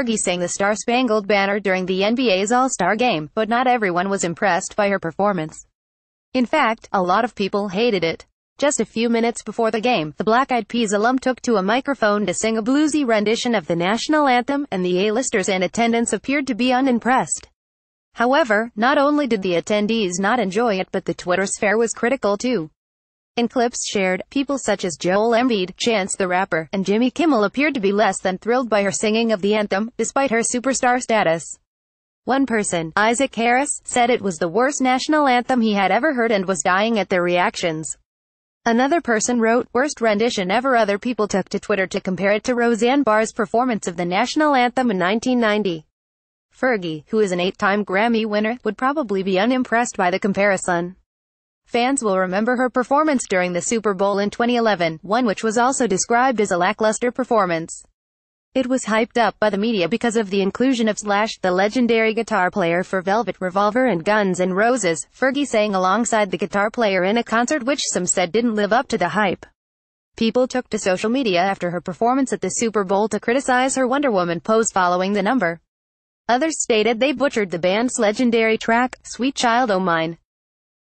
Fergie sang the Star-Spangled Banner during the NBA's All-Star Game, but not everyone was impressed by her performance. In fact, a lot of people hated it. Just a few minutes before the game, the Black Eyed Peas alum took to a microphone to sing a bluesy rendition of the national anthem, and the A-listers in attendance appeared to be unimpressed. However, not only did the attendees not enjoy it, but the Twitter sphere was critical too. In clips shared, people such as Joel Embiid, Chance the Rapper, and Jimmy Kimmel appeared to be less than thrilled by her singing of the anthem, despite her superstar status. One person, Isaac Harris, said it was the worst national anthem he had ever heard and was dying at their reactions. Another person wrote, "Worst rendition ever." Other people took to Twitter to compare it to Roseanne Barr's performance of the national anthem in 1990. Fergie, who is an 8-time Grammy winner, would probably be unimpressed by the comparison. Fans will remember her performance during the Super Bowl in 2011, one which was also described as a lackluster performance. It was hyped up by the media because of the inclusion of Slash, the legendary guitar player for Velvet Revolver and Guns N' Roses. Fergie sang alongside the guitar player in a concert which some said didn't live up to the hype. People took to social media after her performance at the Super Bowl to criticize her Wonder Woman pose following the number. Others stated they butchered the band's legendary track, Sweet Child O' Mine.